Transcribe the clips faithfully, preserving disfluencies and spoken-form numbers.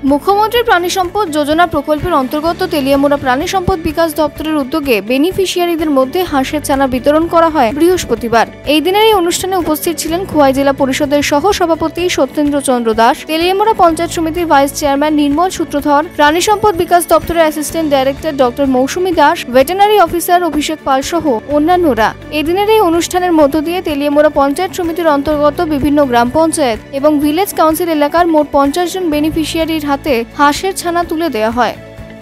মুখ্যমন্ত্রী প্রাণী সম্পদ যোজনা প্রকল্পের অন্তর্গত তেলিয়ামুড়া প্রাণী সম্পদ বিকাশ দপ্তরের উদ্যোগে বেনিফিশিয়ারিদের মধ্যে হাঁসের ছানা বিতরণ করা হয় বৃহস্পতিবার। এই দিনের এই অনুষ্ঠানে উপস্থিত ছিলেন খোয়াই জেলা পরিষদের সহ সভাপতি সত্যেন্দ্র চন্দ্র দাস, তেলিয়ামুড়া পঞ্চায়েত সমিতির ভাইস চেয়ারম্যান নির্মল সূত্রধর, প্রাণী সম্পদ বিকাশ দপ্তরের assistant director doctor Mousumi Das, veterinary officer Abhishek Pal সহ অন্যান্যরা। এই দিনের এই অনুষ্ঠানের মধ্য দিয়ে তেলিয়ামুড়া পঞ্চায়েত সমিতির অন্তর্গত বিভিন্ন গ্রাম পঞ্চায়েত এবং ভিলেজ কাউন্সিল এলাকার মোট পঞ্চাশ জন বেনিফিশিয়ারির হাতে হাঁসের ছানা তুলে দেওয়া হয়।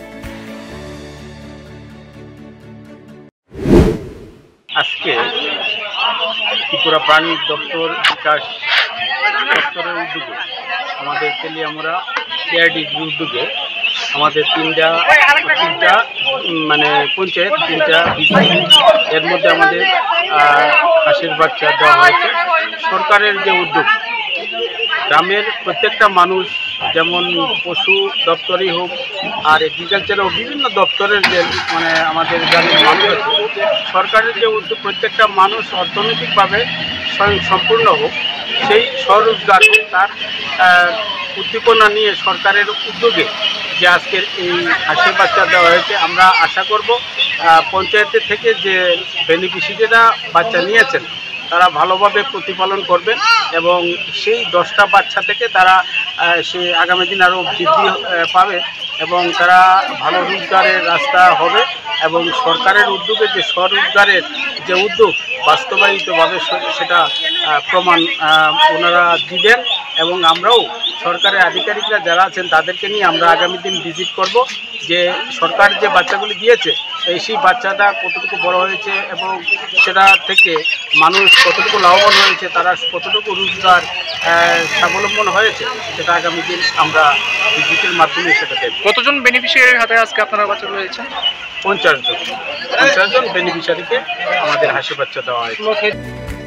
আজকে ত্রিপুরা প্রাণী দপ্তর বিকাশ দপ্তরের উদ্যোগে আমাদের তেলিয়ামুড়া এআরডির উদ্যোগে আমাদের তিনটা তিনটা মানে পঞ্চায়েত তিনটা এর মধ্যে আমাদের হাঁসের বাচ্চা দেওয়া হয়েছে। সরকারের যে উদ্যোগ, গ্রামের প্রত্যেকটা মানুষ, যেমন পশু দপ্তরই হোক আর এগ্রিকালচারও বিভিন্ন দপ্তরের যে মানে আমাদের গ্রামের মানুষ আছে, সরকারের যে উদ্যোগ প্রত্যেকটা মানুষ অর্থনৈতিকভাবে স্বয়ং সম্পূর্ণ হোক, সেই স্বরোজগার হোক, তার উদ্দীপনা নিয়ে সরকারের উদ্যোগে যে আজকের এই হাঁসের বাচ্চা দেওয়া হয়েছে। আমরা আশা করব পঞ্চায়েতের থেকে যে বেনিফিশিয়ারিরা বাচ্চা নিয়েছেন তারা ভালোভাবে প্রতিপালন করবেন এবং সেই দশটা বাচ্চা থেকে তারা সে আগামী দিন আরও বৃদ্ধি পাবে এবং তারা ভালো রোজগারের রাস্তা হবে এবং সরকারের উদ্যোগে যে স্বরোজগারের যে উদ্যোগ বাস্তবায়িতভাবে সেটা প্রমাণ ওনারা দিবেন এবং আমরাও সরকারের আধিকারিকরা যারা আছেন তাদেরকে নিয়ে আমরা আগামী দিন ভিজিট করব যে সরকার যে বাচ্চাগুলি দিয়েছে এই সেই বাচ্চাটা কতটুকু বড় হয়েছে এবং সেটা থেকে মানুষ কতটুকু লাভবান হয়েছে, তারা কতটুকু রোজগার স্বাবলম্বন হয়েছে, সেটা আগামী দিন আমরা ভিজিটের মাধ্যমে সেটা দেব। কতজন বেনিফিশিয়ারির হাতে আজকে আপনারা বাচ্চাগুলো হয়েছে? পঞ্চাশ জন পঞ্চাশ জন বেনিফিশিয়ারিকে আমাদের হাঁসের বাচ্চা দেওয়া হয়েছে।